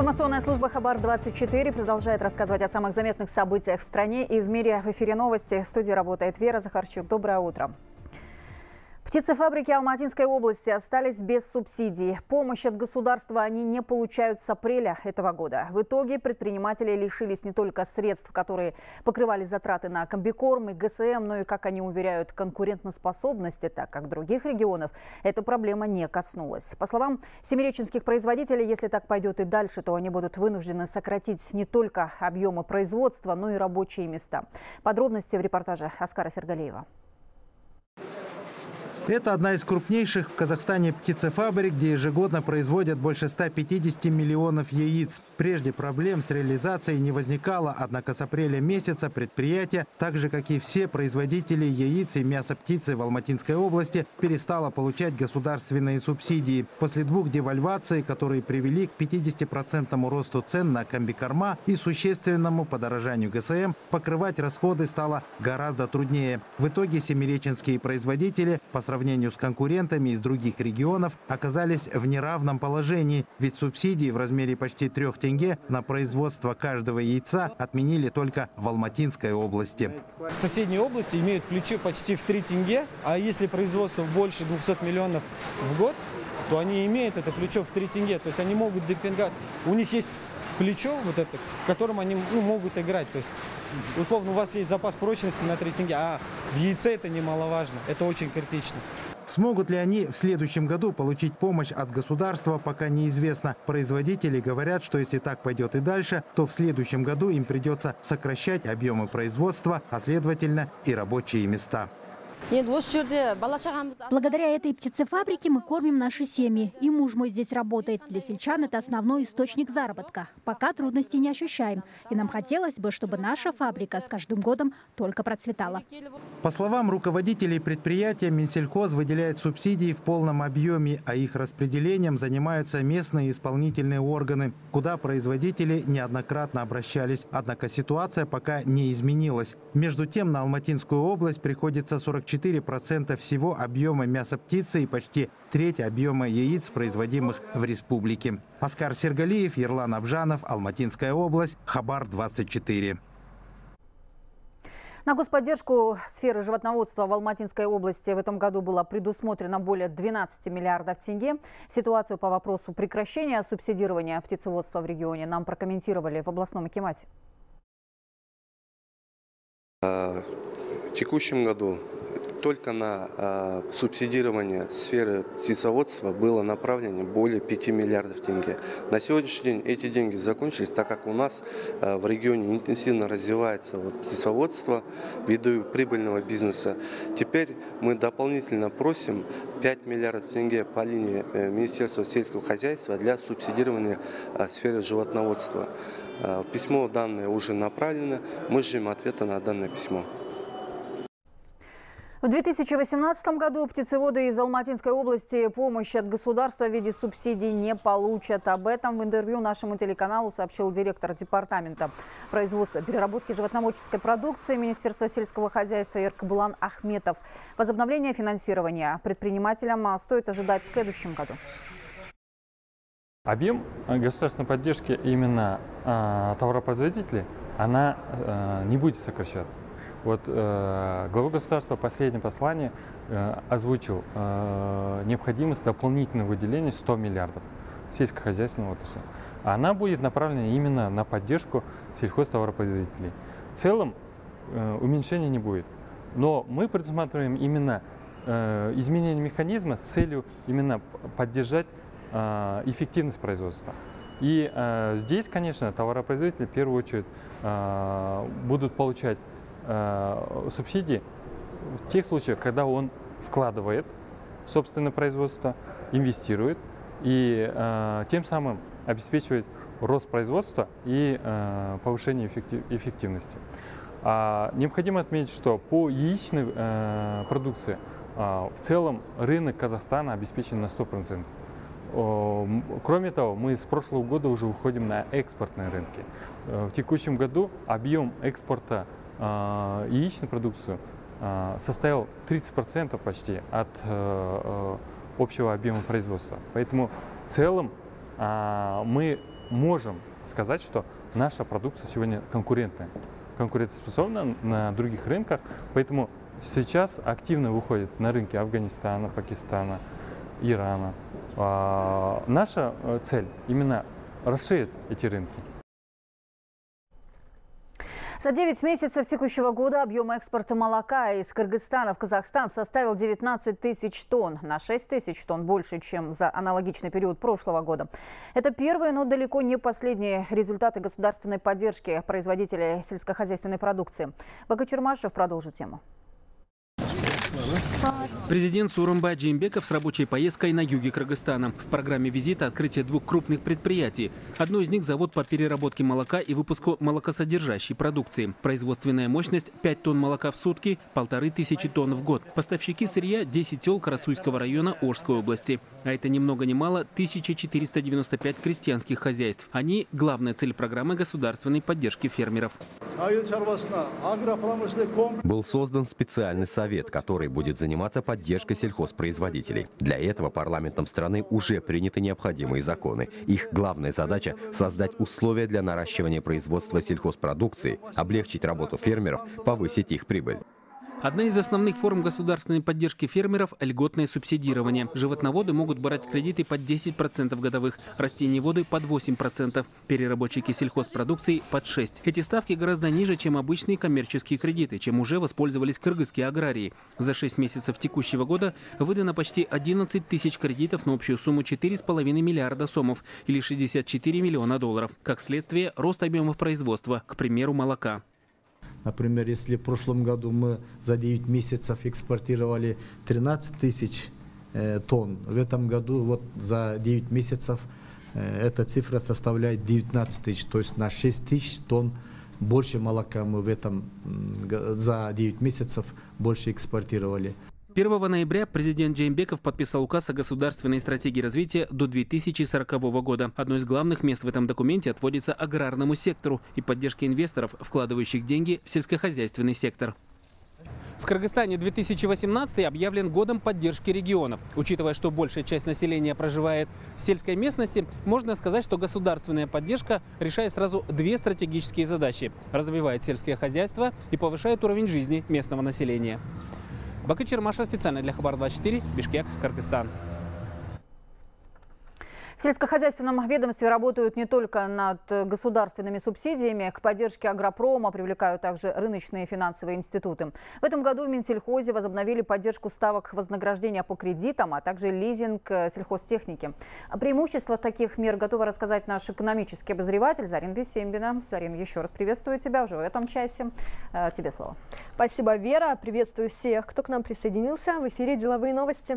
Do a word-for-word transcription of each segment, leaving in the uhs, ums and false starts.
Информационная служба Хабар двадцать четыре продолжает рассказывать о самых заметных событиях в стране и в мире. В эфире новости. В студии работает Вера Захарчук. Доброе утро. Птицефабрики Алматинской области остались без субсидий. Помощь от государства они не получают с апреля этого года. В итоге предприниматели лишились не только средств, которые покрывали затраты на комбикорм и ГСМ, но и, как они уверяют, конкурентоспособности, так как других регионов эта проблема не коснулась. По словам семиреченских производителей, если так пойдет и дальше, то они будут вынуждены сократить не только объемы производства, но и рабочие места. Подробности в репортаже Аскара Сергалиева. Это одна из крупнейших в Казахстане птицефабрик, где ежегодно производят больше ста пятидесяти миллионов яиц. Прежде проблем с реализацией не возникало, однако с апреля месяца предприятие, так же как и все производители яиц и мяса птицы в Алматинской области, перестало получать государственные субсидии. После двух девальваций, которые привели к пятидесятипроцентному росту цен на комбикорма и существенному подорожанию ГСМ, покрывать расходы стало гораздо труднее. В итоге семиреченские производители по сравнению В сравнению с конкурентами из других регионов оказались в неравном положении, ведь субсидии в размере почти трех тенге на производство каждого яйца отменили только в Алматинской области. Соседние области имеют плечо почти в три тенге, а если производство больше двухсот миллионов в год, то они имеют это плечо в три тенге, то есть они могут демпинговать. У них есть плечо, вот это, которым они ну, могут играть. То есть, условно, у вас есть запас прочности на три тенге, а в яйце это немаловажно, это очень критично. Смогут ли они в следующем году получить помощь от государства, пока неизвестно. Производители говорят, что если так пойдет и дальше, то в следующем году им придется сокращать объемы производства, а следовательно и рабочие места. Благодаря этой птицефабрике мы кормим наши семьи. И муж мой здесь работает. Для сельчан это основной источник заработка. Пока трудностей не ощущаем. И нам хотелось бы, чтобы наша фабрика с каждым годом только процветала. По словам руководителей предприятия, Минсельхоз выделяет субсидии в полном объеме, а их распределением занимаются местные исполнительные органы, куда производители неоднократно обращались. Однако ситуация пока не изменилась. Между тем, на Алматинскую область приходится сорок четыре процента всего объема мяса птицы и почти треть объема яиц, производимых в республике. Аскар Сергалиев, Ерлан Абжанов, Алматинская область, Хабар двадцать четыре. На господдержку сферы животноводства в Алматинской области в этом году было предусмотрено более двенадцати миллиардов тенге. Ситуацию по вопросу прекращения субсидирования птицеводства в регионе нам прокомментировали в областном акимате. В текущем году только на э, субсидирование сферы птицеводства было направлено более пяти миллиардов тенге. На сегодняшний день эти деньги закончились, так как у нас э, в регионе интенсивно развивается вот, птицеводство ввиду прибыльного бизнеса. Теперь мы дополнительно просим пять миллиардов тенге по линии э, Министерства сельского хозяйства для субсидирования э, сферы животноводства. Э, письмо данное уже направлено, мы ждем ответа на данное письмо. В две тысячи восемнадцатом году птицеводы из Алматинской области помощи от государства в виде субсидий не получат. Об этом в интервью нашему телеканалу сообщил директор департамента производства и переработки животноводческой продукции Министерства сельского хозяйства Еркебулан Ахметов. Возобновление финансирования предпринимателям стоит ожидать в следующем году. Объем государственной поддержки именно э, товаропроизводителей, она э, не будет сокращаться. Вот э, глава государства в последнем послании э, озвучил э, необходимость дополнительного выделения ста миллиардов сельскохозяйственной отрасли. Она будет направлена именно на поддержку сельхозтоваропроизводителей. В целом э, уменьшения не будет. Но мы предусматриваем именно э, изменение механизма с целью именно поддержать э, эффективность производства. И э, здесь, конечно, товаропроизводители в первую очередь э, будут получать субсидии в тех случаях, когда он вкладывает в собственное производство, инвестирует и э, тем самым обеспечивает рост производства и э, повышение эффектив, эффективности. А, необходимо отметить, что по яичной э, продукции э, в целом рынок Казахстана обеспечен на сто процентов. Кроме того, мы с прошлого года уже выходим на экспортные рынки. В текущем году объем экспорта яичной продукции составил тридцать процентов почти от общего объема производства. Поэтому в целом мы можем сказать, что наша продукция сегодня конкурентная, конкурентоспособна на других рынках, поэтому сейчас активно выходит на рынки Афганистана, Пакистана, Ирана. Наша цель именно расширить эти рынки. За девять месяцев текущего года объем экспорта молока из Кыргызстана в Казахстан составил девятнадцать тысяч тонн, на шесть тысяч тонн больше, чем за аналогичный период прошлого года. Это первые, но далеко не последние результаты государственной поддержки производителей сельскохозяйственной продукции. Бакы Чермашев продолжит тему. Президент Сооронбай Джеймбеков с рабочей поездкой на юге Кыргызстана. В программе визита открытие двух крупных предприятий. Одно из них – завод по переработке молока и выпуску молокосодержащей продукции. Производственная мощность – пять тонн молока в сутки, полторы тысячи тонн в год. Поставщики сырья – десять сел Карасуйского района Орской области. А это ни много ни мало тысяча четыреста девяносто пять крестьянских хозяйств. Они – главная цель программы государственной поддержки фермеров. Был создан специальный совет, который будет заниматься поддержкой сельхозпроизводителей. Для этого парламентом страны уже приняты необходимые законы. Их главная задача – создать условия для наращивания производства сельхозпродукции, облегчить работу фермеров, повысить их прибыль. Одна из основных форм государственной поддержки фермеров – льготное субсидирование. Животноводы могут брать кредиты под десять процентов годовых, растениеводы – под восемь процентов, переработчики сельхозпродукции – под шесть процентов. Эти ставки гораздо ниже, чем обычные коммерческие кредиты, чем уже воспользовались кыргызские аграрии. За шесть месяцев текущего года выдано почти одиннадцать тысяч кредитов на общую сумму четыре с половиной миллиарда сомов или шестьдесят четыре миллиона долларов. Как следствие, рост объемов производства, к примеру, молока. Например, если в прошлом году мы за девять месяцев экспортировали тринадцать тысяч э, тонн, в этом году вот за девять месяцев э, эта цифра составляет девятнадцать тысяч, то есть на шесть тысяч тонн больше молока мы в этом э, за девять месяцев больше экспортировали. первого ноября президент Джеймбеков подписал указ о государственной стратегии развития до две тысячи сорокового года. Одно из главных мест в этом документе отводится аграрному сектору и поддержке инвесторов, вкладывающих деньги в сельскохозяйственный сектор. В Кыргызстане две тысячи восемнадцатый объявлен годом поддержки регионов. Учитывая, что большая часть населения проживает в сельской местности, можно сказать, что государственная поддержка решает сразу две стратегические задачи – развивает сельское хозяйство и повышает уровень жизни местного населения. Бакы Чермашев специально для Хабар двадцать четыре, Бишкек, Кыргызстан. В сельскохозяйственном ведомстве работают не только над государственными субсидиями. К поддержке агропрома привлекают также рыночные финансовые институты. В этом году в Минсельхозе возобновили поддержку ставок вознаграждения по кредитам, а также лизинг сельхозтехники. О преимуществах таких мер готова рассказать наш экономический обозреватель Зарин Бесембина. Зарин, еще раз приветствую тебя уже в этом часе. Тебе слово. Спасибо, Вера. Приветствую всех, кто к нам присоединился. В эфире «Деловые новости».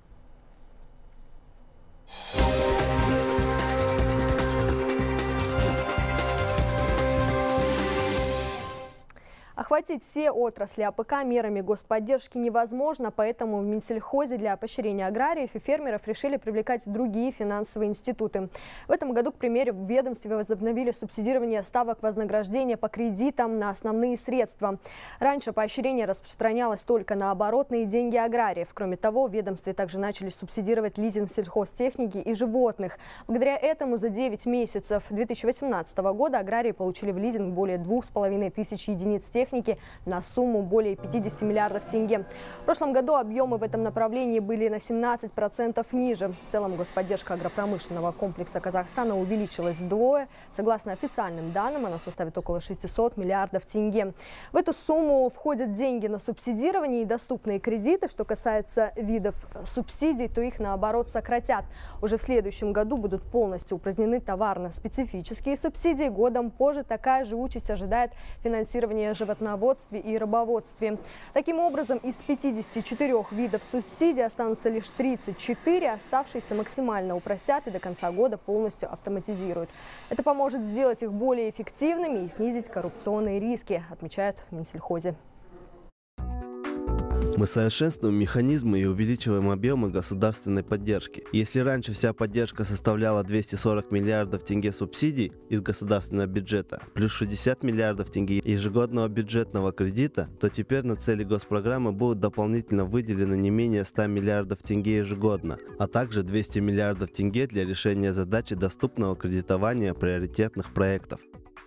Охватить все отрасли АПК мерами господдержки невозможно, поэтому в Минсельхозе для поощрения аграриев и фермеров решили привлекать другие финансовые институты. В этом году, к примеру, в ведомстве возобновили субсидирование ставок вознаграждения по кредитам на основные средства. Раньше поощрение распространялось только на оборотные деньги аграриев. Кроме того, в ведомстве также начали субсидировать лизинг сельхозтехники и животных. Благодаря этому за девять месяцев две тысячи восемнадцатого года аграрии получили в лизинг более двух с половиной тысяч единиц техники на сумму более пятидесяти миллиардов тенге. В прошлом году объемы в этом направлении были на семнадцать процентов ниже. В целом господдержка агропромышленного комплекса Казахстана увеличилась вдвое. Согласно официальным данным, она составит около шестисот миллиардов тенге. В эту сумму входят деньги на субсидирование и доступные кредиты. Что касается видов субсидий, то их наоборот сократят. Уже в следующем году будут полностью упразднены товарно-специфические субсидии. Годом позже такая же участь ожидает финансирование животноводства и рыбоводстве. Таким образом, из пятидесяти четырёх видов субсидий останутся лишь тридцать четыре, оставшиеся максимально упростят и до конца года полностью автоматизируют. Это поможет сделать их более эффективными и снизить коррупционные риски, отмечают в Минсельхозе. Мы совершенствуем механизмы и увеличиваем объемы государственной поддержки. Если раньше вся поддержка составляла двести сорок миллиардов тенге субсидий из государственного бюджета, плюс шестьдесят миллиардов тенге ежегодного бюджетного кредита, то теперь на цели госпрограммы будут дополнительно выделены не менее ста миллиардов тенге ежегодно, а также двести миллиардов тенге для решения задачи доступного кредитования приоритетных проектов.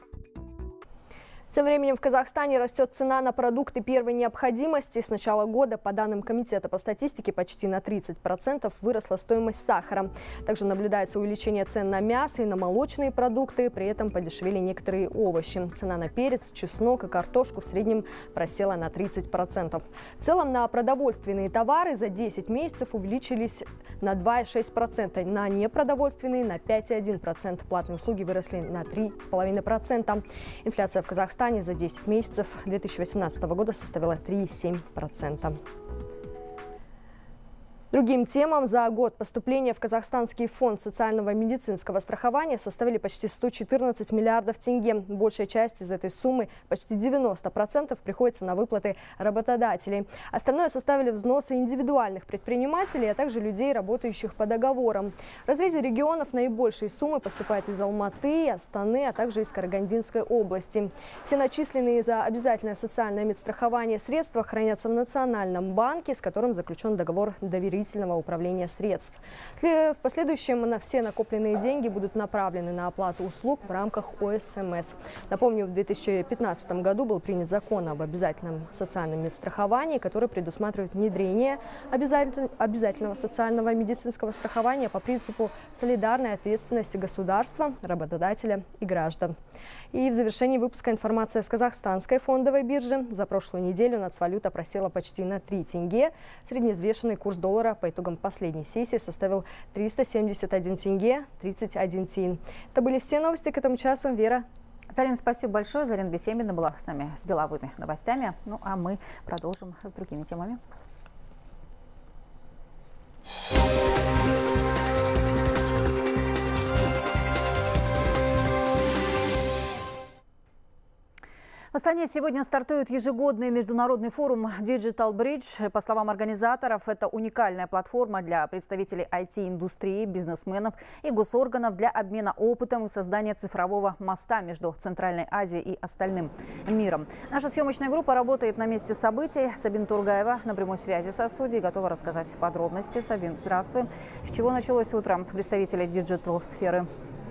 Тем временем в Казахстане растет цена на продукты первой необходимости. С начала года, по данным Комитета по статистике, почти на тридцать процентов выросла стоимость сахара. Также наблюдается увеличение цен на мясо и на молочные продукты. При этом подешевели некоторые овощи. Цена на перец, чеснок и картошку в среднем просела на тридцать процентов. В целом на продовольственные товары за десять месяцев увеличились на два и шесть десятых процента, на непродовольственные на пять и одну десятую процента. Платные услуги выросли на три и пять десятых процента. Инфляция в Казахстане за десять месяцев две тысячи восемнадцатого года составила три и семь десятых процента. Другим темам, за год поступления в Казахстанский фонд социального и медицинского страхования составили почти сто четырнадцать миллиардов тенге. Большая часть из этой суммы, почти девяносто процентов, приходится на выплаты работодателей. Остальное составили взносы индивидуальных предпринимателей, а также людей, работающих по договорам. В разрезе регионов наибольшие суммы поступают из Алматы, Астаны, а также из Карагандинской области. Все начисленные за обязательное социальное медстрахование средства хранятся в Национальном банке, с которым заключен договор доверительного управления средств. В последующем на все накопленные деньги будут направлены на оплату услуг в рамках О С М С. Напомню, в две тысячи пятнадцатом году был принят закон об обязательном социальном медстраховании, который предусматривает внедрение обязательного социального медицинского страхования по принципу солидарной ответственности государства, работодателя и граждан. И в завершении выпуска информация с казахстанской фондовой биржи. За прошлую неделю нацвалюта просела почти на три тенге. Средневзвешенный курс доллара по итогам последней сессии составил триста семьдесят один тенге тридцать один тиын. Это были все новости к этому часу. Вера. Зарина, спасибо большое. Зарина Бесемина была с нами с деловыми новостями. Ну а мы продолжим с другими темами. В Астане сегодня стартует ежегодный международный форум Digital Bridge. По словам организаторов, это уникальная платформа для представителей ай ти-индустрии, бизнесменов и госорганов для обмена опытом и создания цифрового моста между Центральной Азией и остальным миром. Наша съемочная группа работает на месте событий. Сабин Тургаева на прямой связи со студией, готова рассказать подробности. Сабин, здравствуй. С чего началось утро представителей диджитал-сферы?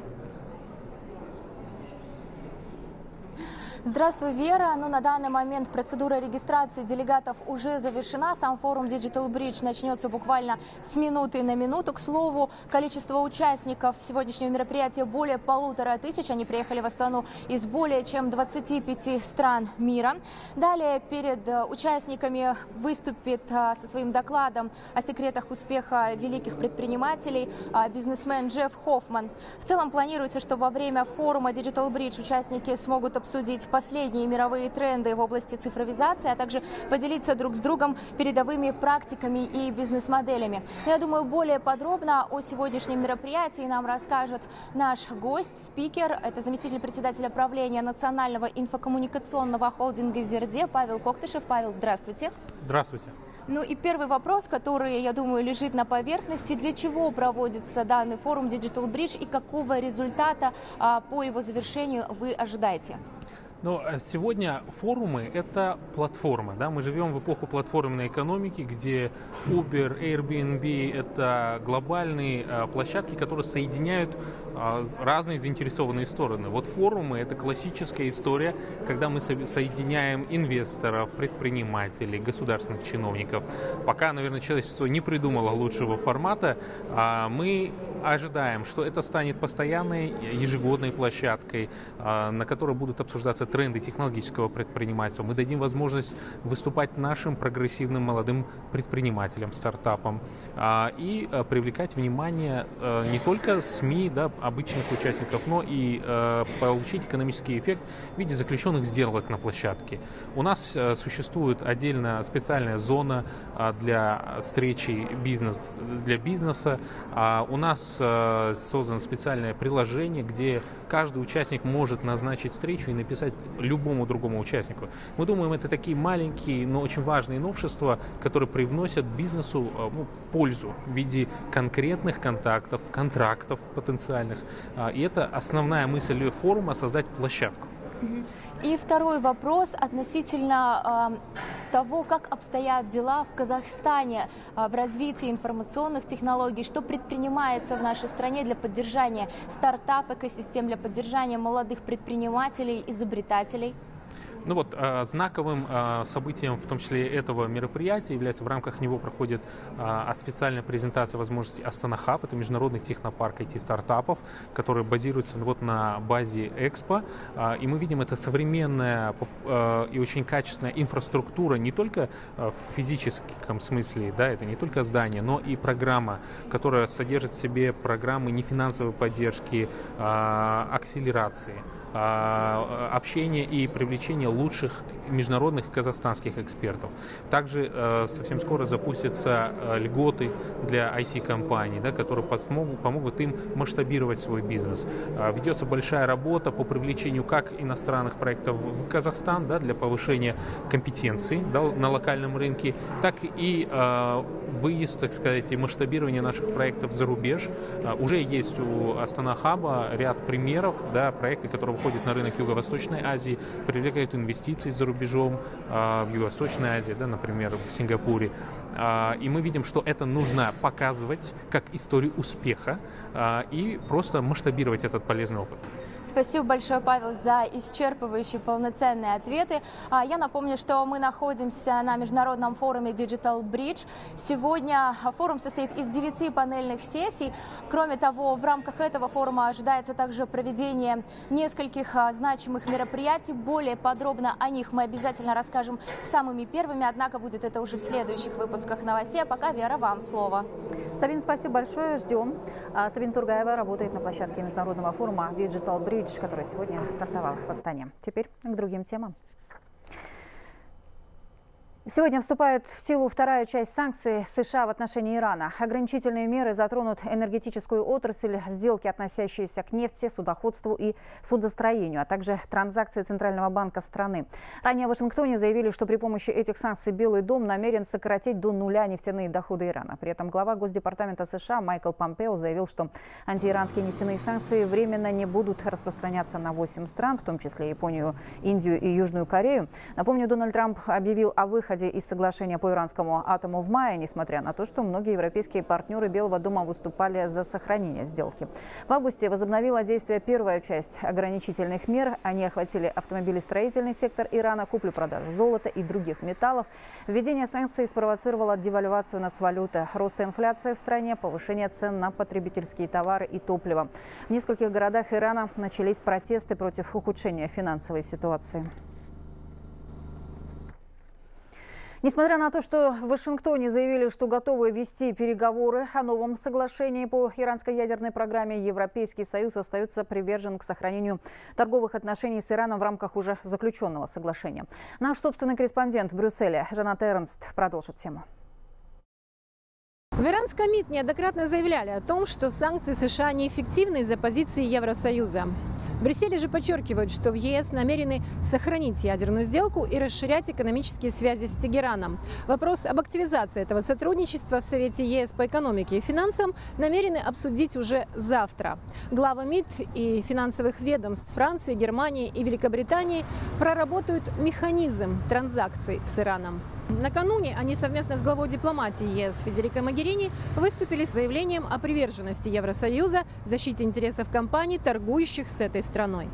Здравствуй, Вера. Ну, на данный момент процедура регистрации делегатов уже завершена. Сам форум Digital Bridge начнется буквально с минуты на минуту. К слову, количество участников сегодняшнего мероприятия более полутора тысяч. Они приехали в Астану из более чем двадцати пяти стран мира. Далее перед участниками выступит со своим докладом о секретах успеха великих предпринимателей бизнесмен Джефф Хоффман. В целом планируется, что во время форума Digital Bridge участники смогут обсудить последние мировые тренды в области цифровизации, а также поделиться друг с другом передовыми практиками и бизнес-моделями. Я думаю, более подробно о сегодняшнем мероприятии нам расскажет наш гость, спикер. Это заместитель председателя правления Национального инфокоммуникационного холдинга «Зерде» Павел Коктышев. Павел, здравствуйте. Здравствуйте. Ну и первый вопрос, который, я думаю, лежит на поверхности. Для чего проводится данный форум Digital Bridge и какого результата а, по его завершению вы ожидаете? Но сегодня форумы – это платформы. Да? Мы живем в эпоху платформенной экономики, где Uber, Airbnb – это глобальные а, площадки, которые соединяют а, разные заинтересованные стороны. Вот форумы – это классическая история, когда мы со- соединяем инвесторов, предпринимателей, государственных чиновников. Пока, наверное, человечество не придумало лучшего формата, а, мы ожидаем, что это станет постоянной ежегодной площадкой, а, на которой будут обсуждаться тренды технологического предпринимательства. Мы дадим возможность выступать нашим прогрессивным молодым предпринимателям, стартапам а, и а, привлекать внимание а, не только СМИ, да, обычных участников, но и а, получить экономический эффект в виде заключенных сделок на площадке. У нас а, существует отдельно специальная зона а, для встречи бизнес, для бизнеса. А, у нас а, создано специальное приложение, где каждый участник может назначить встречу и написать любому другому участнику. Мы думаем, это такие маленькие, но очень важные новшества, которые привносят бизнесу ну, пользу в виде конкретных контактов, контрактов потенциальных. И это основная мысль форума — создать площадку. И второй вопрос относительно э, того, как обстоят дела в Казахстане э, в развитии информационных технологий, что предпринимается в нашей стране для поддержания стартап-экосистем, для поддержания молодых предпринимателей, изобретателей. Ну вот, э, знаковым э, событием, в том числе этого мероприятия, является, в рамках него проходит э, официальная презентация возможностей Астана Хаб. Это международный технопарк ай ти-стартапов, который базируется вот на базе Экспо. Э, и мы видим, это современная э, и очень качественная инфраструктура, не только э, в физическом смысле, да, это не только здание, но и программа, которая содержит в себе программы нефинансовой поддержки, э, акселерации, общение и привлечение лучших международных и казахстанских экспертов. Также э, совсем скоро запустятся э, льготы для ай ти-компаний, да, которые помогут, помогут им масштабировать свой бизнес. Э, ведется большая работа по привлечению как иностранных проектов в Казахстан, да, для повышения компетенций, да, на локальном рынке, так и э, выезд, так сказать, и масштабирование наших проектов за рубеж. Э, уже есть у Астана Хаба ряд примеров, да, проекты, которые выходят на рынок Юго-Восточной Азии, привлекают инвестиции за рубежом э, в Юго-Восточной Азии, да, например, в Сингапуре. Э, и мы видим, что это нужно показывать как историю успеха э, и просто масштабировать этот полезный опыт. Спасибо большое, Павел, за исчерпывающие полноценные ответы. Я напомню, что мы находимся на международном форуме Digital Bridge. Сегодня форум состоит из девяти панельных сессий. Кроме того, в рамках этого форума ожидается также проведение нескольких значимых мероприятий. Более подробно о них мы обязательно расскажем самыми первыми, однако будет это уже в следующих выпусках новостей. А пока, Вера, вам слово. Сабин, спасибо большое. Ждем. Сабин Тургаева работает на площадке международного форума Digital Bridge, который сегодня стартовал в Астане. Теперь к другим темам. Сегодня вступает в силу вторая часть санкций США в отношении Ирана. Ограничительные меры затронут энергетическую отрасль, сделки, относящиеся к нефти, судоходству и судостроению, а также транзакции Центрального банка страны. Ранее в Вашингтоне заявили, что при помощи этих санкций Белый дом намерен сократить до нуля нефтяные доходы Ирана. При этом глава Госдепартамента США Майкл Помпео заявил, что антииранские нефтяные санкции временно не будут распространяться на восемь стран, в том числе Японию, Индию и Южную Корею. Напомню, Дональд Трамп объявил о выходе из соглашения по иранскому атому в мае, несмотря на то, что многие европейские партнеры Белого дома выступали за сохранение сделки. В августе возобновила действие первая часть ограничительных мер. Они охватили автомобилестроительный сектор Ирана, куплю-продажу золота и других металлов. Введение санкций спровоцировало девальвацию нацвалюты, рост инфляции в стране, повышение цен на потребительские товары и топливо. В нескольких городах Ирана начались протесты против ухудшения финансовой ситуации. Несмотря на то, что в Вашингтоне заявили, что готовы вести переговоры о новом соглашении по иранской ядерной программе, Европейский Союз остается привержен к сохранению торговых отношений с Ираном в рамках уже заключенного соглашения. Наш собственный корреспондент в Брюсселе Жанат Эрнст продолжит тему. В иранском МИД неоднократно заявляли о том, что санкции США неэффективны из-за позиции Евросоюза. В Брюсселе же подчеркивают, что в ЕС намерены сохранить ядерную сделку и расширять экономические связи с Тегераном. Вопрос об активизации этого сотрудничества в Совете ЕС по экономике и финансам намерены обсудить уже завтра. Главы МИД и финансовых ведомств Франции, Германии и Великобритании проработают механизм транзакций с Ираном. Накануне они совместно с главой дипломатии ЕС Федерикой Могерини выступили с заявлением о приверженности Евросоюза защите интересов компаний, торгующих с этой страной.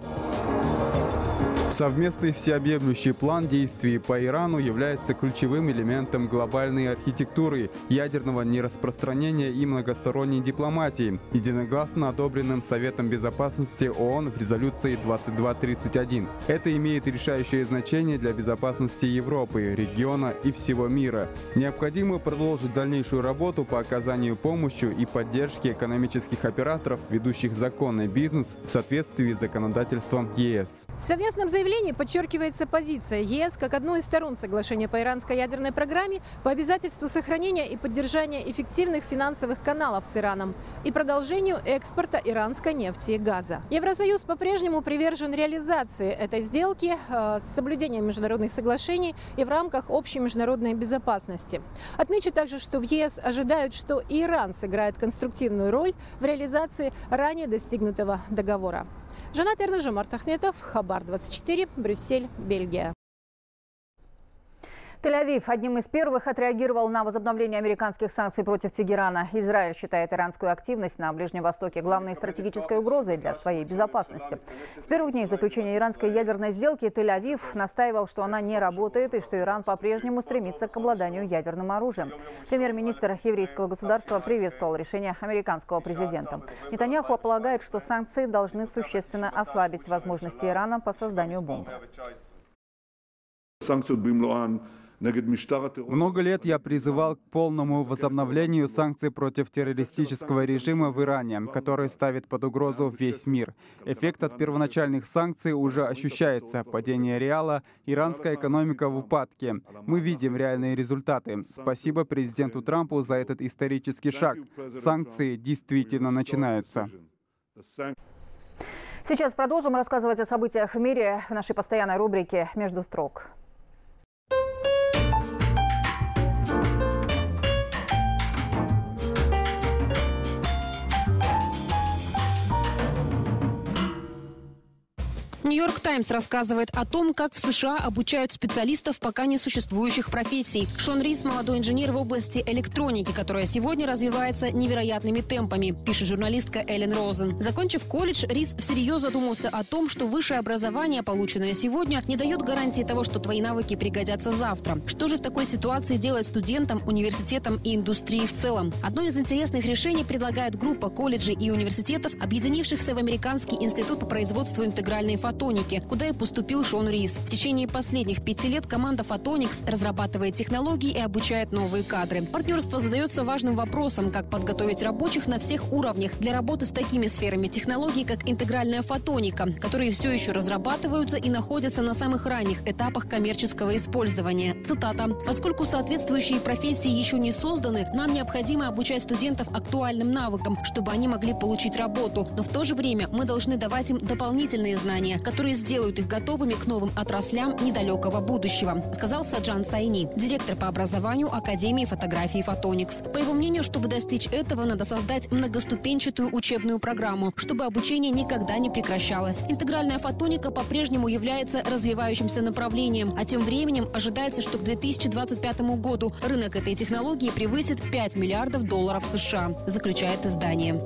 Совместный всеобъемлющий план действий по Ирану является ключевым элементом глобальной архитектуры, ядерного нераспространения и многосторонней дипломатии, единогласно одобренным Советом Безопасности ООН в резолюции двадцать два тридцать один. Это имеет решающее значение для безопасности Европы, региона и всего мира. Необходимо продолжить дальнейшую работу по оказанию помощи и поддержки экономических операторов, ведущих законный бизнес в соответствии с законодательством ЕС. В совместном заявлении подчеркивается позиция ЕС как одной из сторон соглашения по иранской ядерной программе по обязательству сохранения и поддержания эффективных финансовых каналов с Ираном и продолжению экспорта иранской нефти и газа. Евросоюз по-прежнему привержен реализации этой сделки э, с соблюдением международных соглашений и в рамках общей международной безопасности. Отмечу также, что в ЕС ожидают, что и Иран сыграет конструктивную роль в реализации ранее достигнутого договора. Жанат Эрнажи, Март Ахметов, Хабар двадцать четыре, Брюссель, Бельгия. Тель-Авив одним из первых отреагировал на возобновление американских санкций против Тегерана. Израиль считает иранскую активность на Ближнем Востоке главной стратегической угрозой для своей безопасности. С первых дней заключения иранской ядерной сделки Тель-Авив настаивал, что она не работает и что Иран по-прежнему стремится к обладанию ядерным оружием. Премьер-министр еврейского государства приветствовал решение американского президента. Нетаньяху полагает, что санкции должны существенно ослабить возможности Ирана по созданию бомб. Много лет я призывал к полному возобновлению санкций против террористического режима в Иране, который ставит под угрозу весь мир. Эффект от первоначальных санкций уже ощущается. Падение реала, иранская экономика в упадке. Мы видим реальные результаты. Спасибо президенту Трампу за этот исторический шаг. Санкции действительно начинаются. Сейчас продолжим рассказывать о событиях в мире в нашей постоянной рубрике «Между строк». Нью-Йорк Таймс рассказывает о том, как в США обучают специалистов пока не существующих профессий. Шон Рис – молодой инженер в области электроники, которая сегодня развивается невероятными темпами, пишет журналистка Эллен Розен. Закончив колледж, Рис всерьез задумался о том, что высшее образование, полученное сегодня, не дает гарантии того, что твои навыки пригодятся завтра. Что же в такой ситуации делать студентам, университетам и индустрии в целом? Одно из интересных решений предлагает группа колледжей и университетов, объединившихся в Американский институт по производству интегральной фотоники, куда и поступил Шон Рис. В течение последних пяти лет команда Photonics разрабатывает технологии и обучает новые кадры. Партнерство задается важным вопросом, как подготовить рабочих на всех уровнях для работы с такими сферами технологий, как интегральная фотоника, которые все еще разрабатываются и находятся на самых ранних этапах коммерческого использования. Цитата. «Поскольку соответствующие профессии еще не созданы, нам необходимо обучать студентов актуальным навыкам, чтобы они могли получить работу. Но в то же время мы должны давать им дополнительные знания, которые сделают их готовыми к новым отраслям недалекого будущего», сказал Саджан Сайни, директор по образованию Академии фотографии Photonics. По его мнению, чтобы достичь этого, надо создать многоступенчатую учебную программу, чтобы обучение никогда не прекращалось. Интегральная фотоника по-прежнему является развивающимся направлением, а тем временем ожидается, что к две тысячи двадцать пятому году рынок этой технологии превысит пять миллиардов долларов США, заключает издание.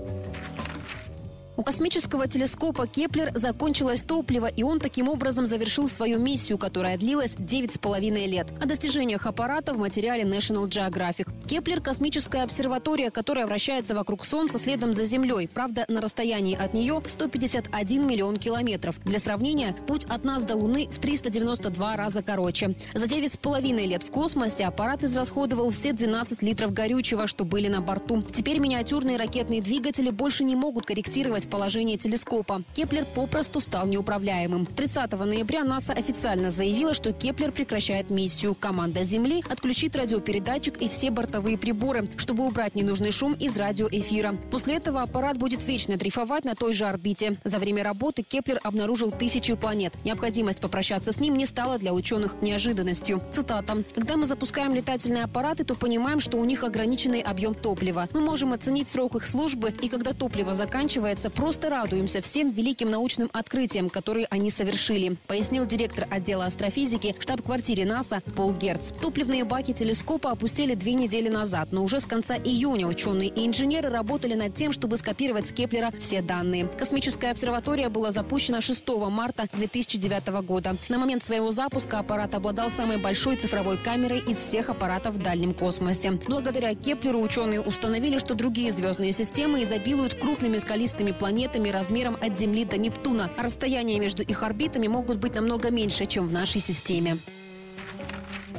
У космического телескопа Кеплер закончилось топливо, и он таким образом завершил свою миссию, которая длилась девять с половиной лет. О достижениях аппарата в материале National Geographic. Кеплер – космическая обсерватория, которая вращается вокруг Солнца следом за Землей. Правда, на расстоянии от нее сто пятьдесят один миллион километров. Для сравнения, путь от нас до Луны в триста девяносто два раза короче. За девять с половиной лет в космосе аппарат израсходовал все двенадцать литров горючего, что были на борту. Теперь миниатюрные ракетные двигатели больше не могут корректировать положение телескопа. Кеплер попросту стал неуправляемым. тридцатого ноября НАСА официально заявила, что Кеплер прекращает миссию. Команда Земли отключит радиопередатчик и все бортовые приборы, чтобы убрать ненужный шум из радиоэфира. После этого аппарат будет вечно дрейфовать на той же орбите. За время работы Кеплер обнаружил тысячи планет. Необходимость попрощаться с ним не стала для ученых неожиданностью. Цитата. «Когда мы запускаем летательные аппараты, то понимаем, что у них ограниченный объем топлива. Мы можем оценить срок их службы, и когда топливо заканчивается, просто радуемся всем великим научным открытиям, которые они совершили», пояснил директор отдела астрофизики в штаб-квартире НАСА Пол Герц. Топливные баки телескопа опустили две недели назад, но уже с конца июня ученые и инженеры работали над тем, чтобы скопировать с Кеплера все данные. Космическая обсерватория была запущена шестого марта две тысячи девятого года. На момент своего запуска аппарат обладал самой большой цифровой камерой из всех аппаратов в дальнем космосе. Благодаря Кеплеру ученые установили, что другие звездные системы изобилуют крупными скалистыми планетами размером от Земли до Нептуна, а расстояния между их орбитами могут быть намного меньше, чем в нашей системе.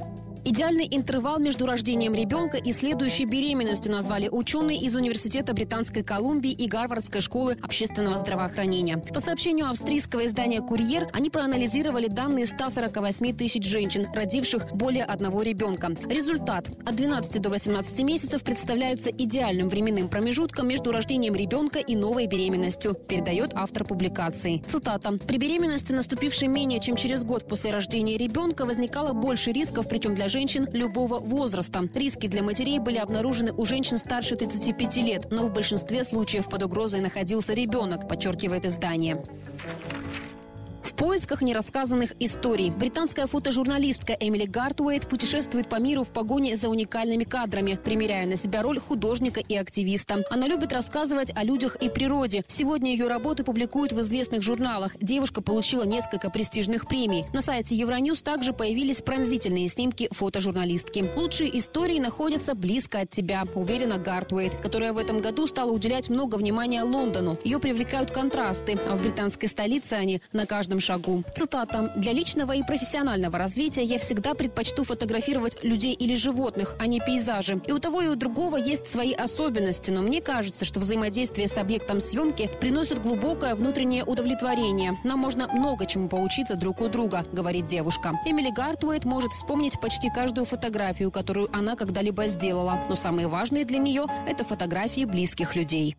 Идеальный интервал между рождением ребенка и следующей беременностью назвали ученые из Университета Британской Колумбии и Гарвардской школы общественного здравоохранения. По сообщению австрийского издания «Курьер», они проанализировали данные ста сорока восьми тысяч женщин, родивших более одного ребенка. Результат. От двенадцати до восемнадцати месяцев представляются идеальным временным промежутком между рождением ребенка и новой беременностью, передает автор публикации. Цитата. «При беременности, наступившей менее чем через год после рождения ребенка, возникало больше рисков, причем для женщин любого возраста. Риски для матерей были обнаружены у женщин старше тридцати пяти лет, но в большинстве случаев под угрозой находился ребенок», подчеркивает издание. В поисках нерассказанных историй британская фотожурналистка Эмили Гартуэйт путешествует по миру в погоне за уникальными кадрами, примеряя на себя роль художника и активиста. Она любит рассказывать о людях и природе. Сегодня ее работы публикуют в известных журналах. Девушка получила несколько престижных премий. На сайте Евроньюз также появились пронзительные снимки фотожурналистки. Лучшие истории находятся близко от тебя, уверена Гартуэйт, которая в этом году стала уделять много внимания Лондону. Ее привлекают контрасты, а в британской столице они на каждом шагу. Цитата. «Для личного и профессионального развития я всегда предпочту фотографировать людей или животных, а не пейзажи. И у того, и у другого есть свои особенности, но мне кажется, что взаимодействие с объектом съемки приносит глубокое внутреннее удовлетворение. Нам можно много чему поучиться друг у друга», говорит девушка. Эмили Гартуэйт может вспомнить почти каждую фотографию, которую она когда-либо сделала. Но самые важные для нее – это фотографии близких людей.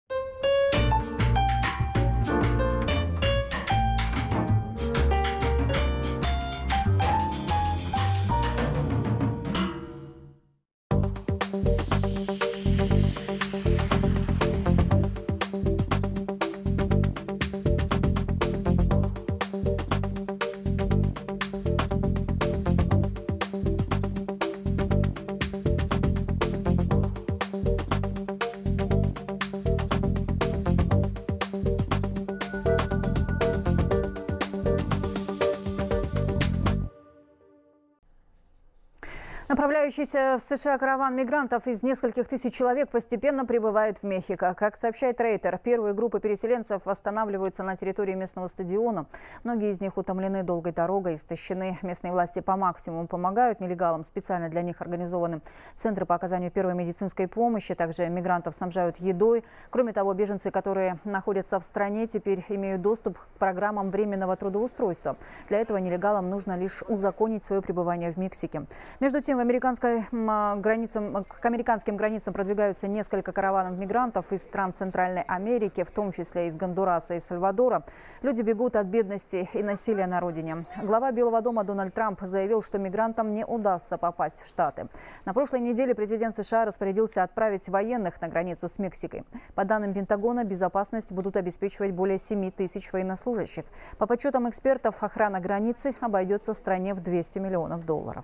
Направляющийся в США караван мигрантов из нескольких тысяч человек постепенно прибывает в Мехико. Как сообщает Рейтер, первые группы переселенцев останавливаются на территории местного стадиона. Многие из них утомлены долгой дорогой, истощены. Местные власти по максимуму помогают нелегалам. Специально для них организованы центры по оказанию первой медицинской помощи. Также мигрантов снабжают едой. Кроме того, беженцы, которые находятся в стране, теперь имеют доступ к программам временного трудоустройства. Для этого нелегалам нужно лишь узаконить свое пребывание в Мексике. Между тем, в американской границам, к американским границам продвигаются несколько караванов мигрантов из стран Центральной Америки, в том числе из Гондураса и Сальвадора. Люди бегут от бедности и насилия на родине. Глава Белого дома Дональд Трамп заявил, что мигрантам не удастся попасть в Штаты. На прошлой неделе президент США распорядился отправить военных на границу с Мексикой. По данным Пентагона, безопасность будут обеспечивать более семи тысяч военнослужащих. По подсчетам экспертов, охрана границы обойдется стране в двести миллионов долларов.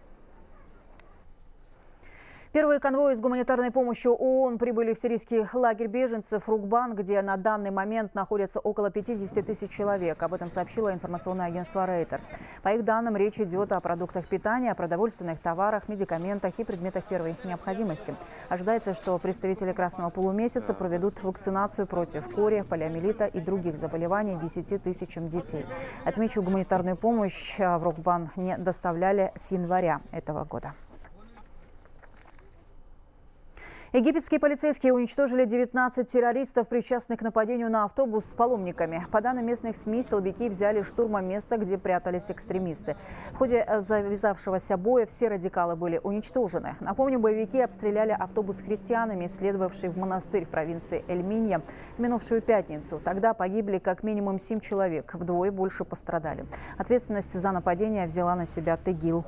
Первые конвои с гуманитарной помощью ООН прибыли в сирийский лагерь беженцев Рукбан, где на данный момент находятся около пятидесяти тысяч человек. Об этом сообщило информационное агентство Рейтер. По их данным, речь идет о продуктах питания, продовольственных товарах, медикаментах и предметах первой необходимости. Ожидается, что представители Красного полумесяца проведут вакцинацию против кори, полиомиелита и других заболеваний десяти тысячам детей. Отмечу, гуманитарную помощь в Рукбан не доставляли с января этого года. Египетские полицейские уничтожили девятнадцать террористов, причастных к нападению на автобус с паломниками. По данным местных СМИ, силовики взяли штурмом место, где прятались экстремисты. В ходе завязавшегося боя все радикалы были уничтожены. Напомню, боевики обстреляли автобус с христианами, следовавший в монастырь в провинции Эль-Минья в минувшую пятницу. Тогда погибли как минимум семь человек, вдвое больше пострадали. Ответственность за нападение взяла на себя ТИГИЛ.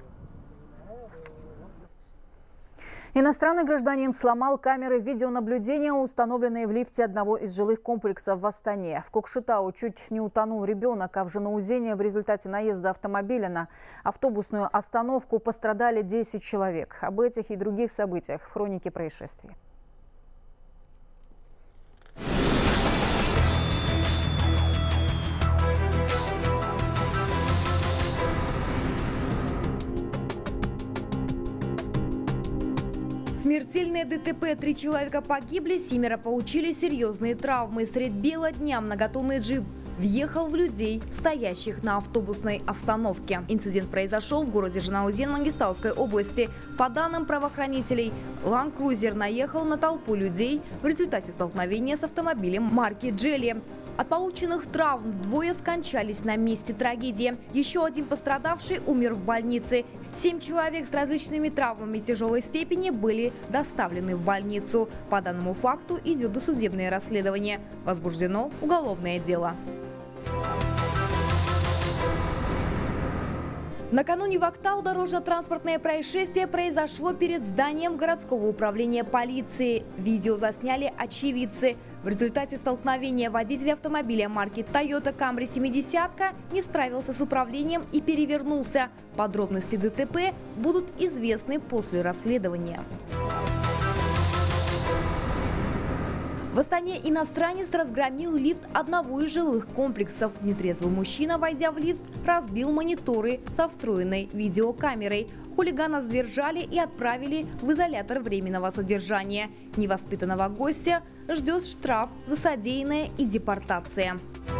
Иностранный гражданин сломал камеры видеонаблюдения, установленные в лифте одного из жилых комплексов в Астане. В Кокшетау чуть не утонул ребенок, а в Жанаузене в результате наезда автомобиля на автобусную остановку пострадали десять человек. Об этих и других событиях в хронике происшествий. Смертельное ДТП. Три человека погибли, семеро получили серьезные травмы. Средь бела дня многотонный джип въехал в людей, стоящих на автобусной остановке. Инцидент произошел в городе Жанаузен Мангистауской области. По данным правоохранителей, Land-Cruiser наехал на толпу людей в результате столкновения с автомобилем марки «Джелли». От полученных травм двое скончались на месте трагедии. Еще один пострадавший умер в больнице. Семь человек с различными травмами тяжелой степени были доставлены в больницу. По данному факту идет досудебное расследование. Возбуждено уголовное дело. Накануне в Актау дорожно-транспортное происшествие произошло перед зданием городского управления полиции. Видео засняли очевидцы. В результате столкновения водитель автомобиля марки Toyota Camry семьдесят не справился с управлением и перевернулся. Подробности ДТП будут известны после расследования. В Астане иностранец разгромил лифт одного из жилых комплексов. Нетрезвый мужчина, войдя в лифт, разбил мониторы со встроенной видеокамерой. Хулигана задержали и отправили в изолятор временного содержания. Невоспитанного гостя ждет штраф за содеянное и депортация.